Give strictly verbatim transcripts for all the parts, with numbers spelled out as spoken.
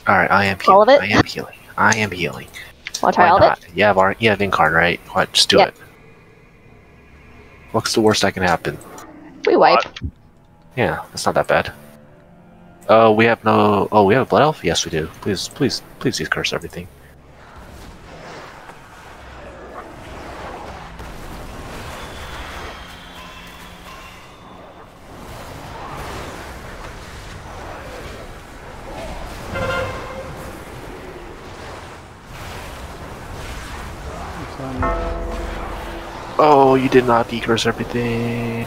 Alright, I am All healing. of it? I am healing. I am healing. Want to try Why all not? of it? You have, our, you have Incarn, right? What? Just do Yep. it. What's the worst that can happen? We wipe. Yeah, that's not that bad. Oh, uh, we have no... Oh, we have a Blood Elf? Yes, we do. Please, please, please use curse everything. Oh, you did not decurse everything.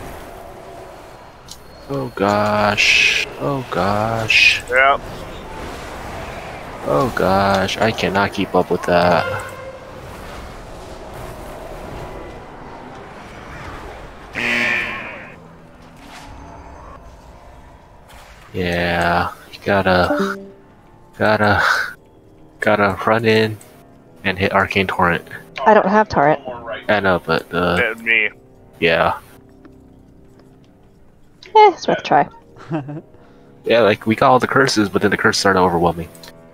Oh gosh. Oh gosh. Yep. Oh gosh, I cannot keep up with that. Yeah, you gotta, gotta, gotta run in and hit Arcane Torrent. I don't have turret. I know, but uh, And me. yeah, Eh, it's worth a try. yeah. Like we got all the curses, but then the curses started overwhelming.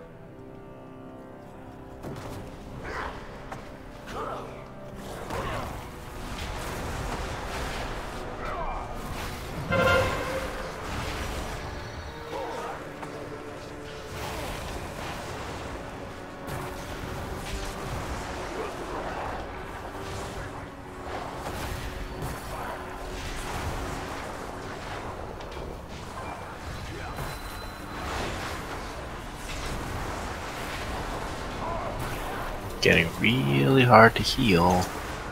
Getting really hard to heal.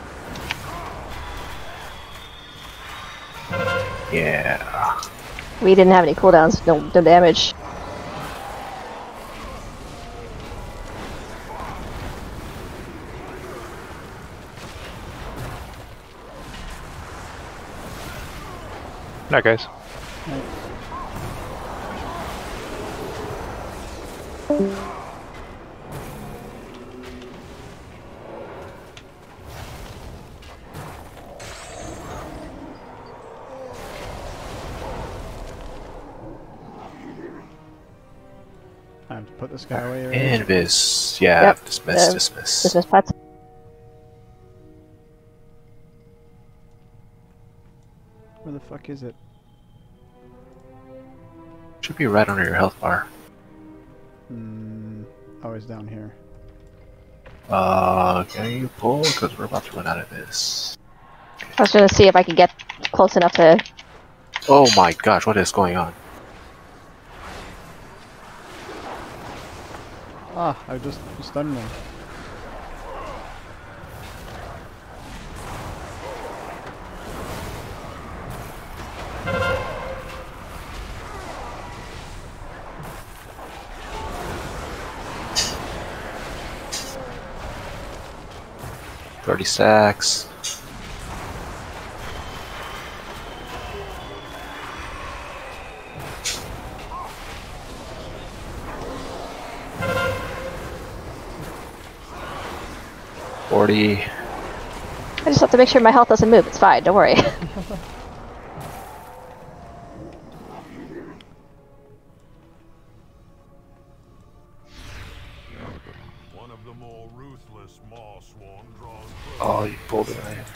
Yeah. We didn't have any cooldowns, no, no damage. Night, guys. I have to put this guy away. Right? Invis. Yeah. Yep. Dismiss. Uh, dismiss. Dismiss pets. Where the fuck is it? Should be right under your health bar. Hmm. Oh, it's down here. Uh, can you pull? Because we're about to run out of this. I was gonna see if I could get close enough to. Oh my gosh, what is going on? Ah, I just stunned them. Thirty stacks. Forty. I just have to make sure my health doesn't move. It's fine. Don't worry. One of the more ruthless Marsworn draws. Oh, you pulled it. Right.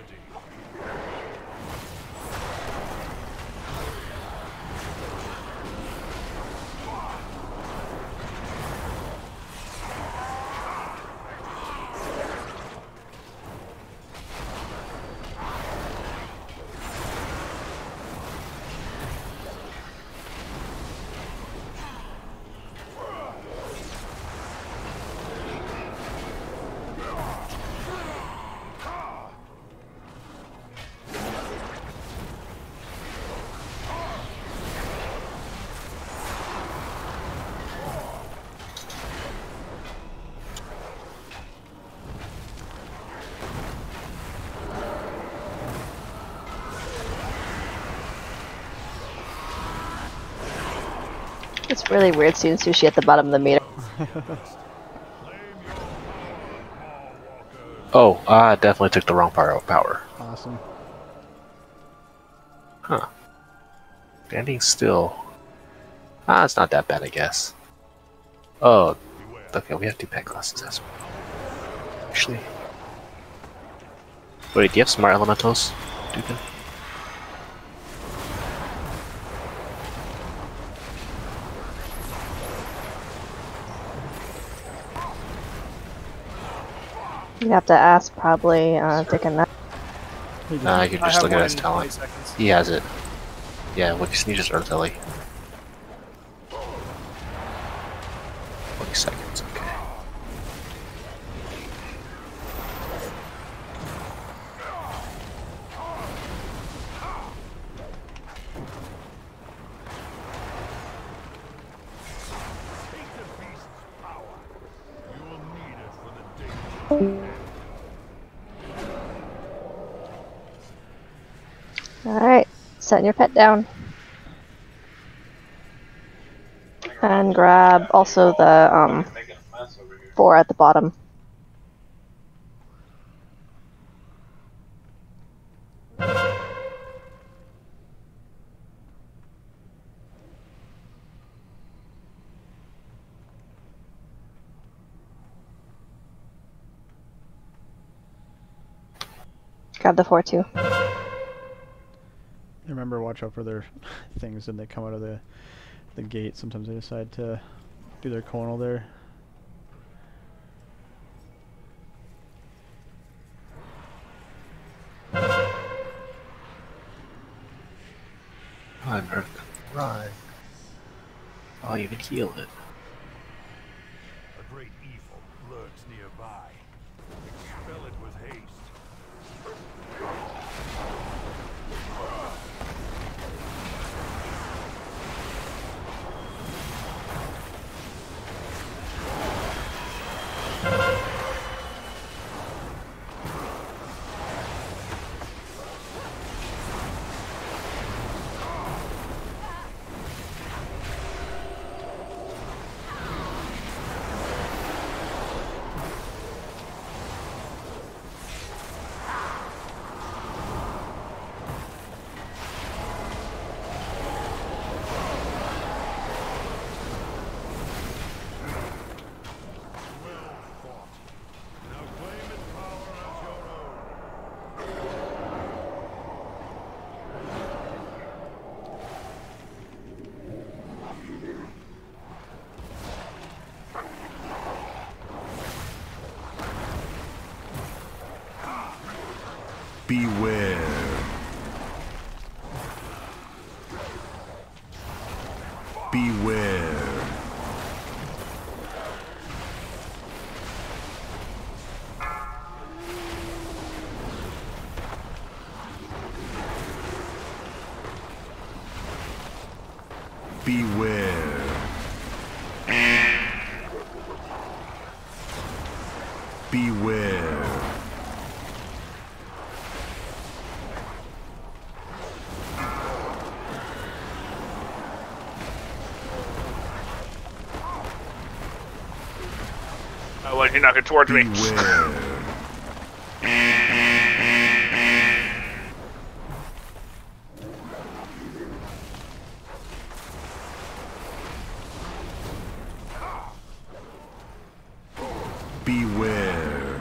It's really weird seeing sushi at the bottom of the meter. Oh, I definitely took the wrong power. Power. Awesome. Huh. Standing still. Ah, it's not that bad, I guess. Oh, okay, we have two pet classes as well. Actually. Wait, do you have smart elementals, Dugan? You have to ask, probably. Uh, take a nap. Nah, you can I just have look at one his in talent. twenty seconds. He has it. Yeah, we just need his Earth Ellie. twenty seconds, okay. Take the beast's power. You will need it for the danger. Alright, setting your pet down. And grab also the um, four at the bottom. Grab the four too. Remember, watch out for their things when they come out of the the gate. Sometimes they decide to do their conal there. Run, Earth, run. I'll even heal it. A great evil lurks nearby. Expel it with haste. Beware. Beware. Beware. Beware. Oh, why did you knock it towards me? Beware. Beware.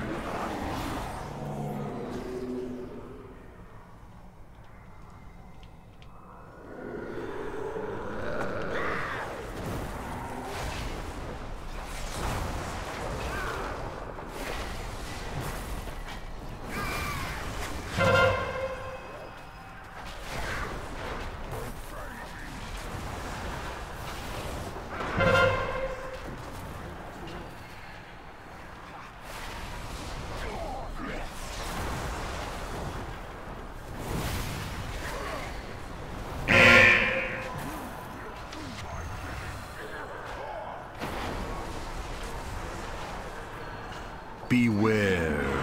Beware.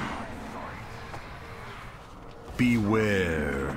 Beware.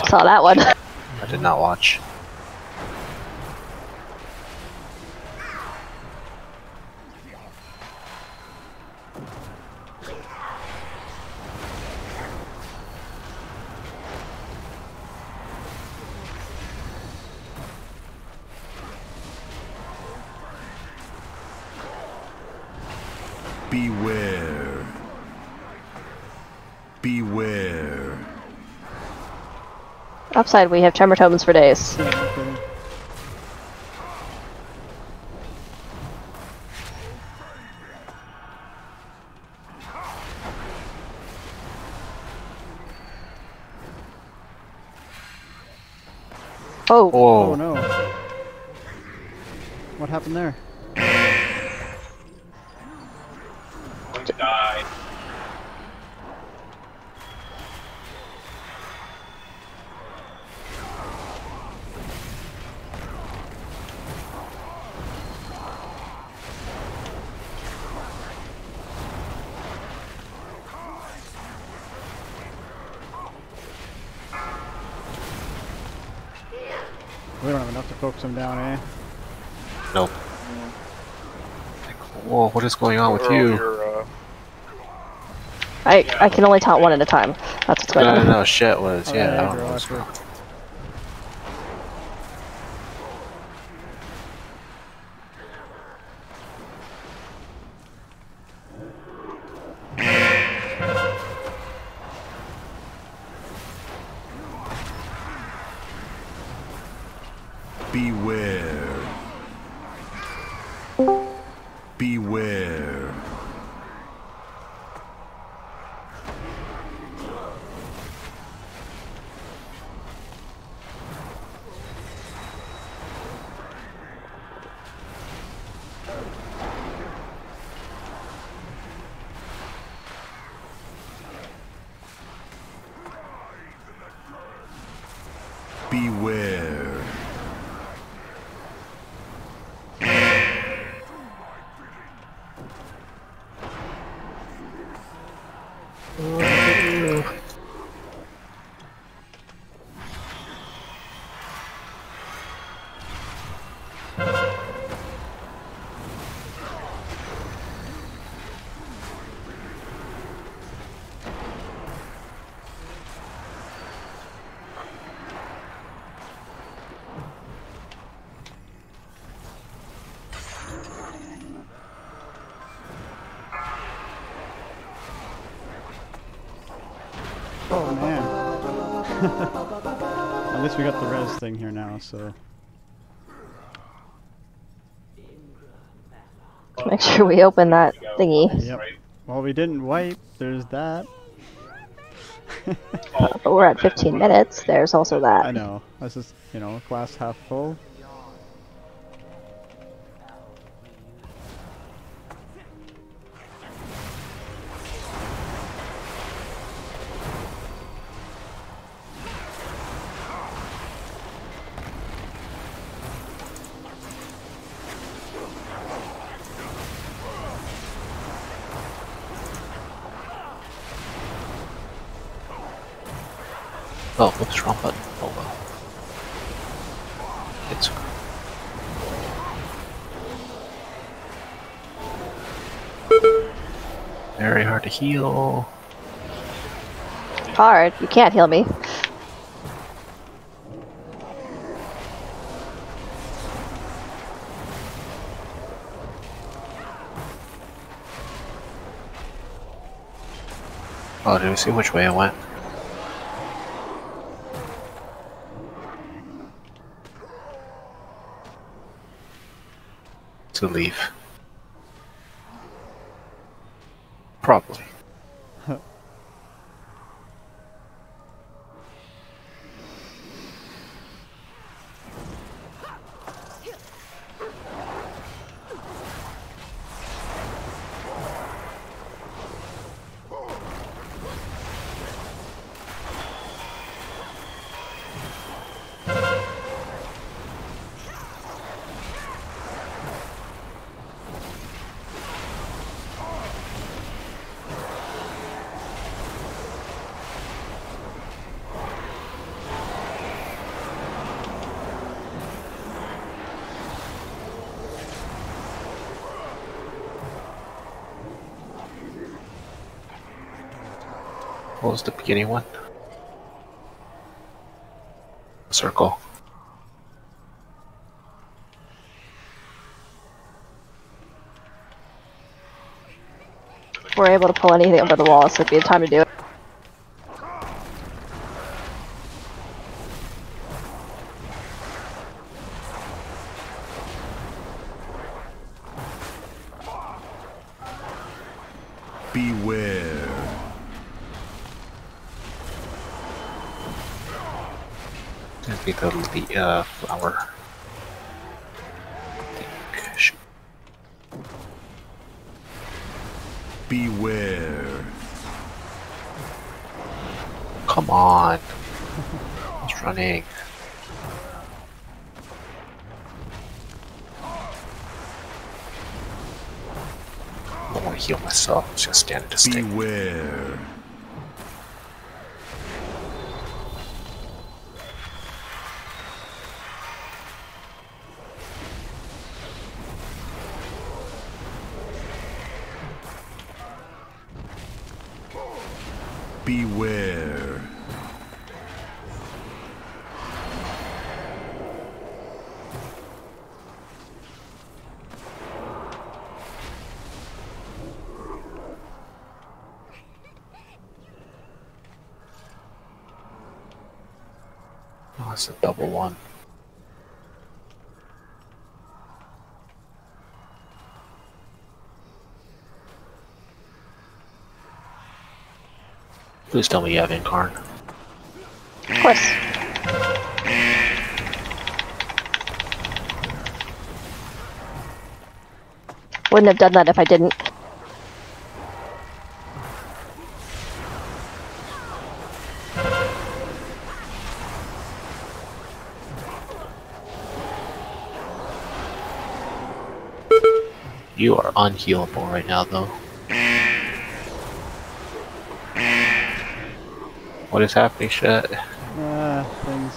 Saw that one. I did not watch. Beware. Beware. Upside, we have tremor tokens for days. Yeah, no kidding. Oh, Whoa. Oh no. What happened there? Die. We don't have enough to focus him down, eh? Nope. Like, whoa, what is going on with you? Earlier, uh, I I can only taunt one at a time. That's what's going No, no, on. no, shit was, Oh, yeah, I yeah, don't know girl, what's actually. going on. Beware. Beware. Beware. Oh man. At least we got the res thing here now, so. Make sure we open that thingy. Yep. Well, we didn't wipe. There's that. But we're at fifteen minutes. There's also that. I know. This is, you know, glass half full. Oh, whoops, wrong button. Oh well. It's very hard to heal. Hard. You can't heal me. Oh, did we see which way it went? To leave. Probably. What was the beginning one? Circle. If we're able to pull anything over the wall, this would be the time to do it. Beware. Gonna be the the uh, flower. I think. Shoot. Beware. Come on. It's running. I don't want to heal myself. I'm just gonna stand at a stick. Beware. Beware. Oh, it's a double one. Please tell me you have Incarn. Of course. Wouldn't have done that if I didn't. You are unhealable right now, though. What is happening, shit? Ah, things.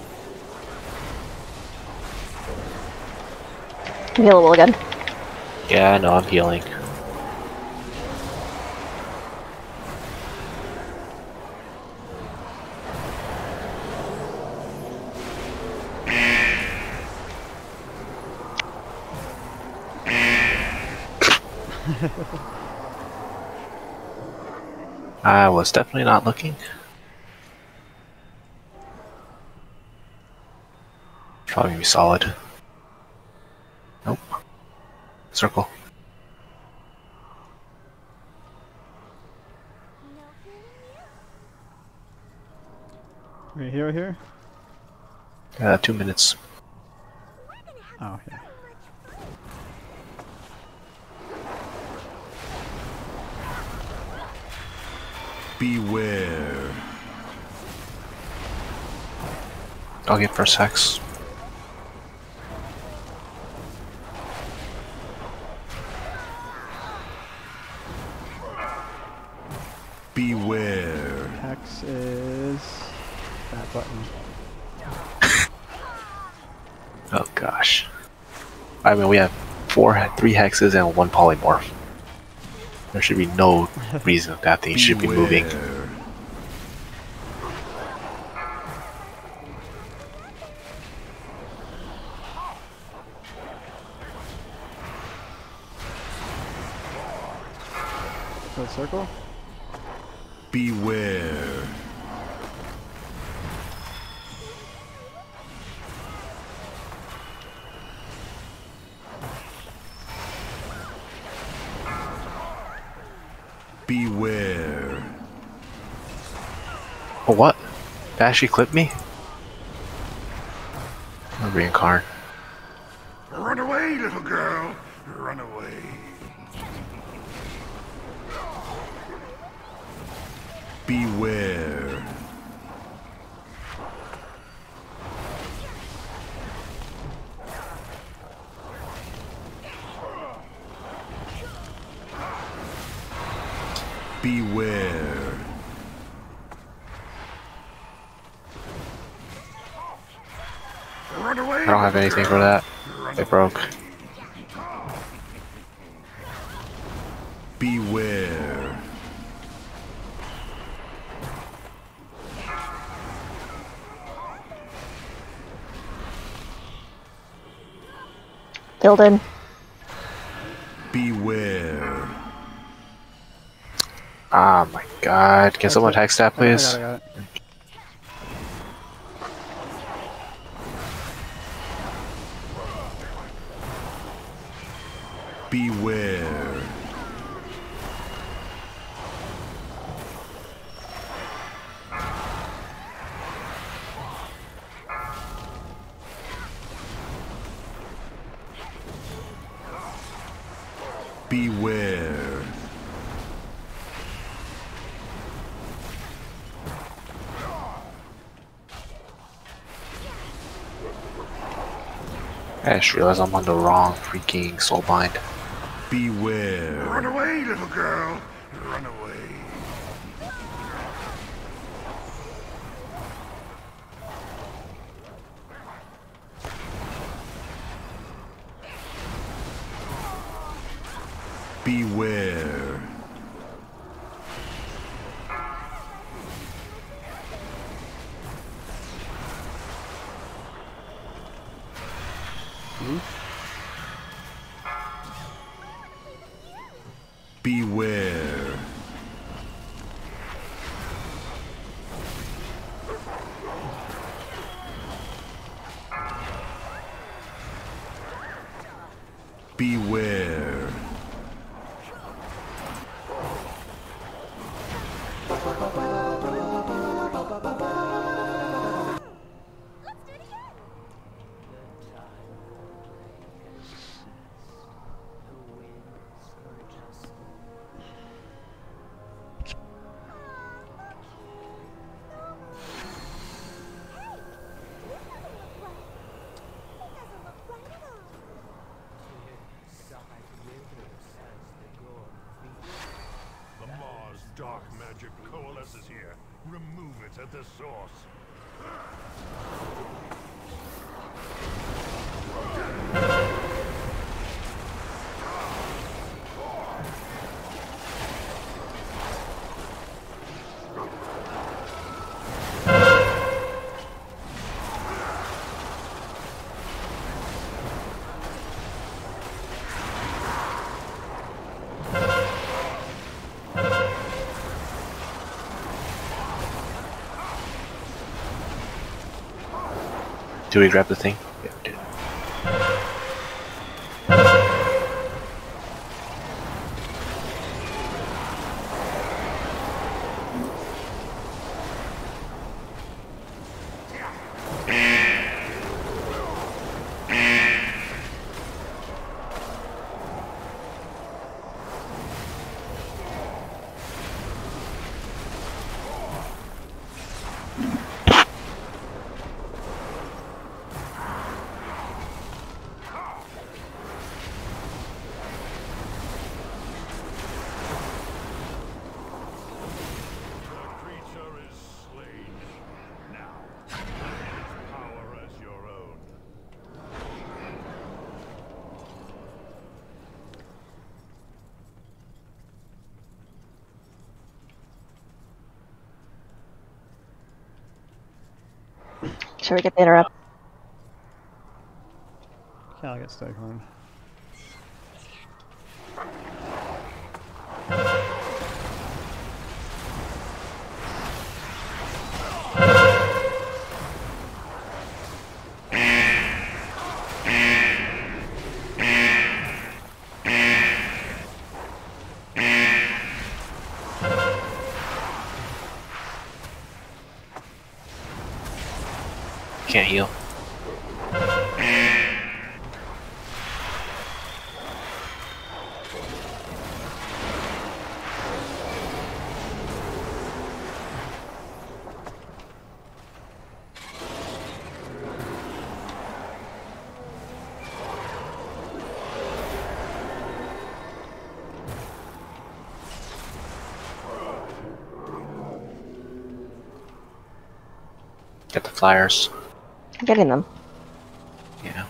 I'm healable again. Yeah, I know, I'm healing. I was definitely not looking. Probably gonna be solid. Nope. Circle. Right here, here? Uh, two minutes. Oh, yeah. Beware. I'll get first hex. Beware. Hex is that button. Oh gosh. I mean, we have four, three hexes and one polymorph. There should be no reason that thing should be moving. Beware. Red circle? Beware. Beware. Oh, what? That actually clipped me? I'll reincarn. Run away, little girl. Run away. Beware. Beware. Run away. I don't have anything for that. They broke. Beware. Gildan. Beware. Oh my god. Can That's someone it. hex that, I got it, please? I got it. Beware. Beware. I just realized I'm on the wrong freaking soulbind. Beware. Run away, little girl. Run away. Beware. Beware. Beware. The Mars dark magic coalesces here. Remove it at the source. Do we grab the thing? Yeah, we did. The creature is slain. Now, claim its power as your own. Should we get the interrupt? Yeah, I'll get Staghorn. Can't heal. Get the flyers. I'm getting them. Yeah.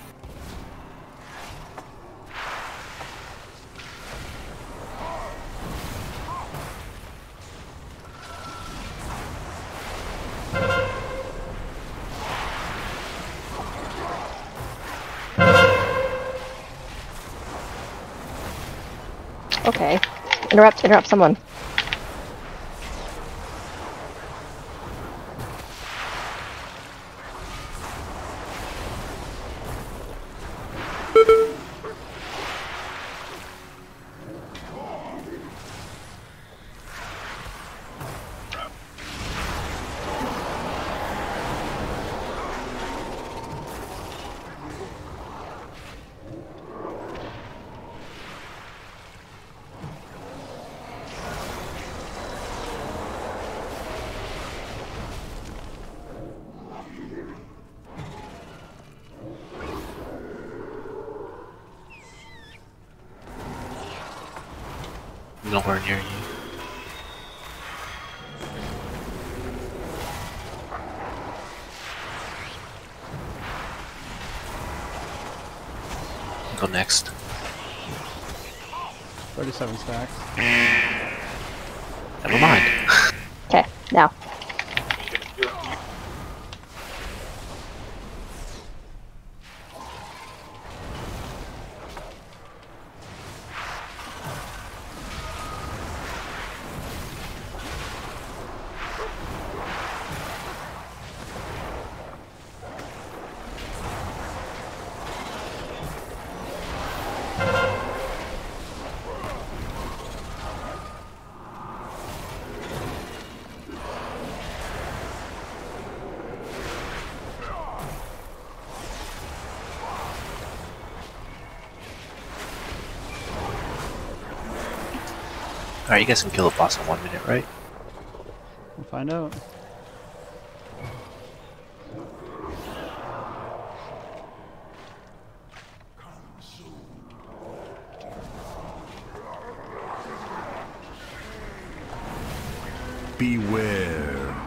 Okay. Interrupt, interrupt someone. Nowhere near you. Go next. thirty-seven stacks. Never mind. Okay, now. Alright, you guys can kill the boss in one minute, right? We'll find out. Beware.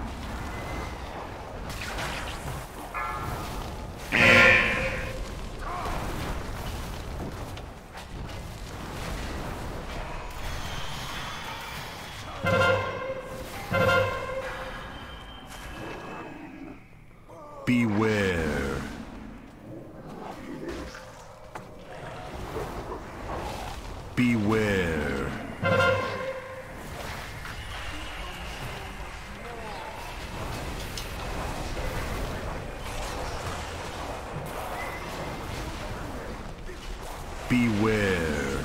Beware. Beware. Beware.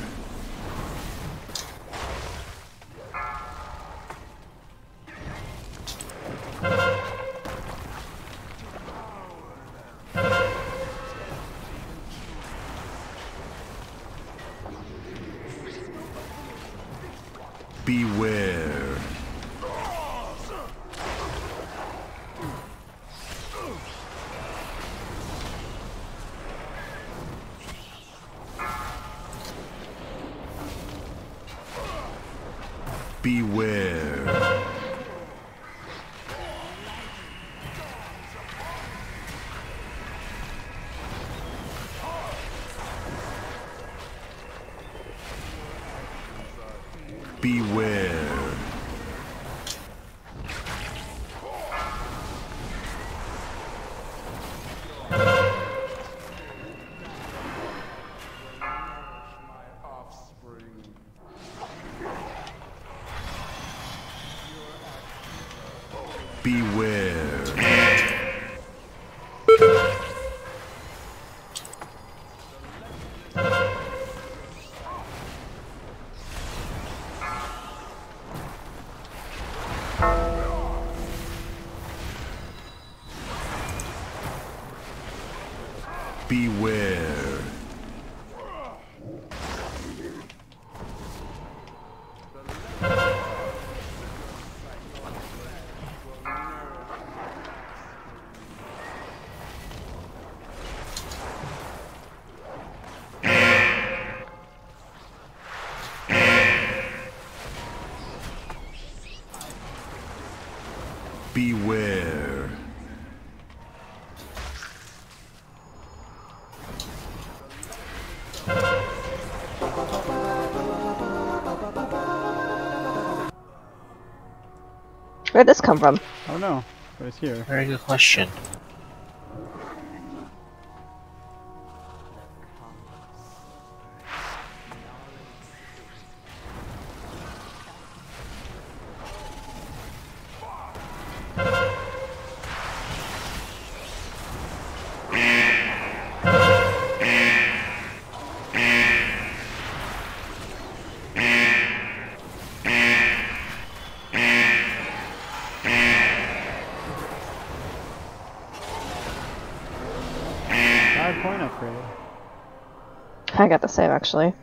Beware. Beware. Beware. Beware. Beware. Beware. Where'd this come from? Oh no, but it's here. Very good question. Hard point upgrade. I got the same actually.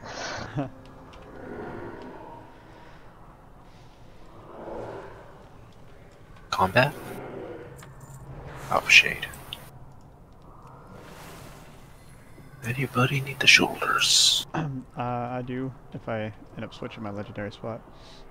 Combat? Oh, shade. Anybody need the shoulders? uh, I do if I end up switching my legendary spot.